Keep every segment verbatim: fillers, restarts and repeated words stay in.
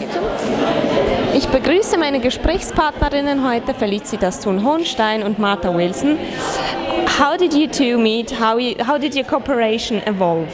Welcome. Ich begrüße meine Gesprächspartnerinnen heute, Felicitas Thun-Hohenstein und Martha Wilson. How did you two meet? How, you, how did your cooperation evolve?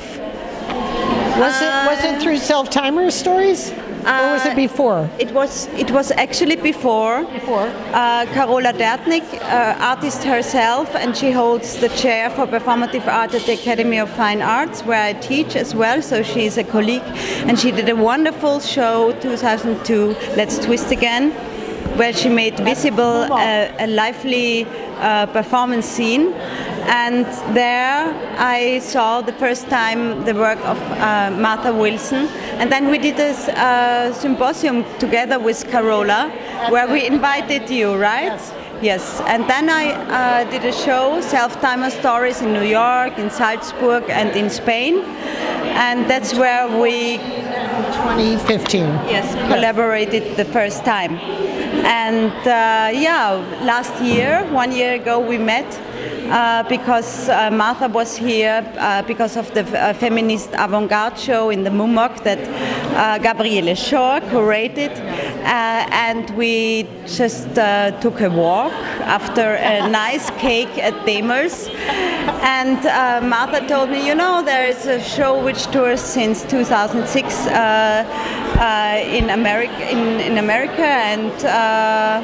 Was it was it through Self-Timer stories, or was it before? It was it was actually before. Before. Uh, Carola Dertnik, uh, artist herself, and she holds the chair for performative art at the Academy of Fine Arts, where I teach as well. So she's a colleague, and she did a wonderful show, two thousand two, Let's Twist Again, where she made visible a, a lively uh, performance scene. And there I saw the first time the work of uh, Martha Wilson. And then we did a uh, symposium together with Carola, where we invited you, right? Yes. Yes. And then I uh, did a show, Self-Timer Stories, in New York, in Salzburg, and in Spain. And that's where we twenty fifteen. Yes, collaborated the first time. And uh, yeah, last year, one year ago, we met uh, because uh, Martha was here uh, because of the uh, feminist avant-garde show in the M U M O C that uh, Gabriele Schor curated. Uh, and we just uh, took a walk after a nice cake at Demers. And uh, Martha told me, you know, there is a show which tours since two thousand six uh, uh, in America, in, in America, and uh,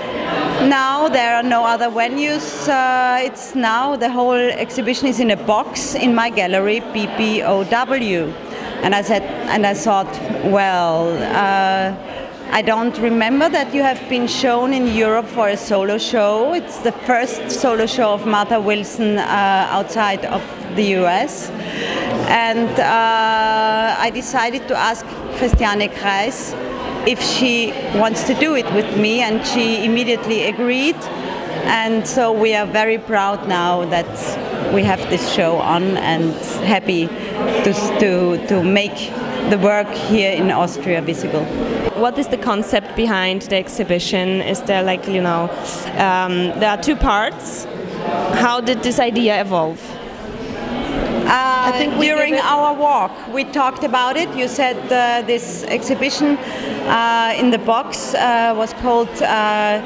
now there are no other venues. Uh, it's now the whole exhibition is in a box in my gallery, B P O W. And I said, and I thought, well. Uh, I don't remember that you have been shown in Europe for a solo show. It's the first solo show of Martha Wilson uh, outside of the U S. And uh, I decided to ask Christiane Kreis if she wants to do it with me, and she immediately agreed. And so we are very proud now that we have this show on, and happy to, to, to make the work here in Austria visible. What is the concept behind the exhibition? Is there like, you know, um, there are two parts. How did this idea evolve? Uh, I think during our walk we talked about it. You said uh, this exhibition uh, in the box uh, was called uh,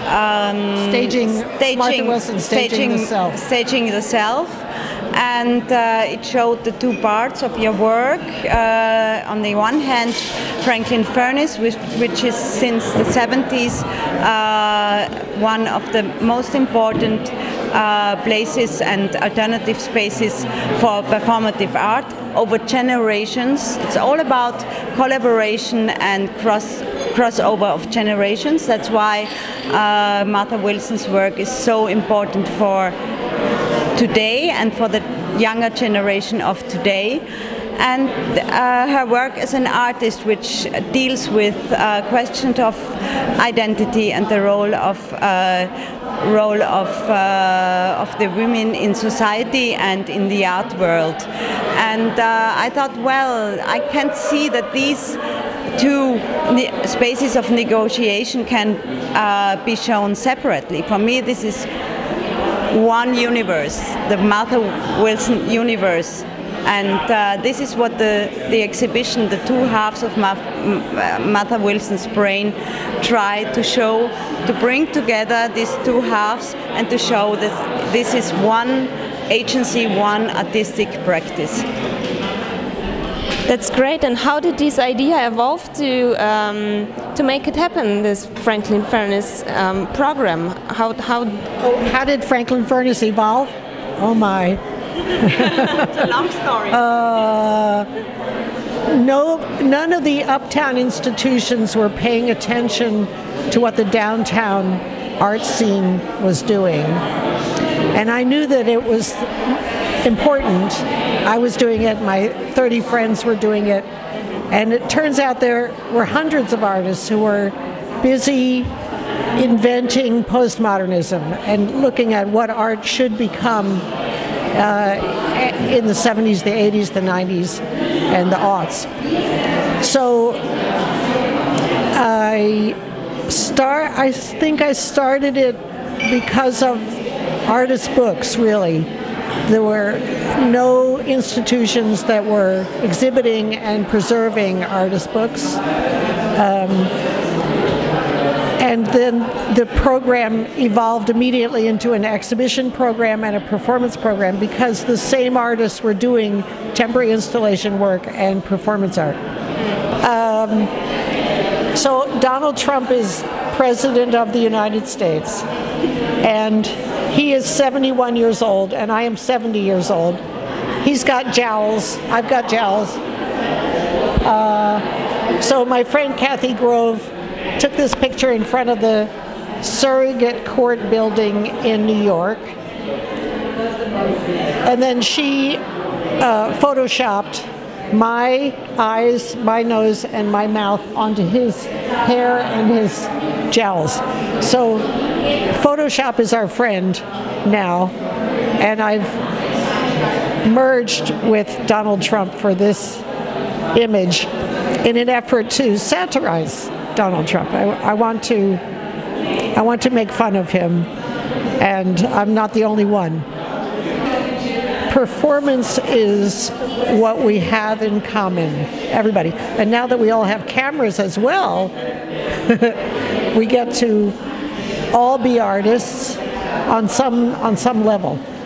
um, Staging, staging, Martha Wilson, Staging, staging the Self. Staging the Self. And uh, it showed the two parts of your work. Uh, on the one hand, Franklin Furnace, which, which is since the seventies uh, one of the most important uh, places and alternative spaces for performative art over generations. It's all about collaboration and cross crossover of generations. That's why uh, Martha Wilson's work is so important for today and for the younger generation of today. And uh, her work as an artist, which deals with uh, questions of identity and the role of uh, role of uh, of the women in society and in the art world. And uh, I thought, well, I can't see that these two spaces of negotiation can uh, be shown separately. For me, this is one universe, the Martha Wilson universe, and uh, this is what the, the exhibition, the two halves of Ma Martha Wilson's brain, try to show, to bring together these two halves and to show that this is one agency, one artistic practice. That's great. And how did this idea evolve to um, to make it happen? This Franklin Furnace um, program. How how how did Franklin Furnace evolve? Oh my! It's a long story. Uh, no, none of the uptown institutions were paying attention to what the downtown art scene was doing, and I knew that it was important. I was doing it, my thirty friends were doing it, and it turns out there were hundreds of artists who were busy inventing postmodernism and looking at what art should become uh, in the seventies, the eighties, the nineties, and the aughts. So I start. I think I started it because of artist books, really. there were no institutions that were exhibiting and preserving artist books. Um, and then the program evolved immediately into an exhibition program and a performance program because the same artists were doing temporary installation work and performance art. Um, so Donald Trump is President of the United States, and he is seventy-one years old, and I am seventy years old. He's got jowls. I've got jowls. Uh, so my friend Kathy Grove took this picture in front of the Surrogate Court building in New York. And then she uh, photoshopped my eyes, my nose, and my mouth onto his hair and his jowls. So Photoshop is our friend now, and I've merged with Donald Trump for this image in an effort to satirize Donald Trump. I, I want to I want to make fun of him, and I'm not the only one. Performance is what we have in common, everybody. And now that we all have cameras as well, we get to all be artists on some on some level.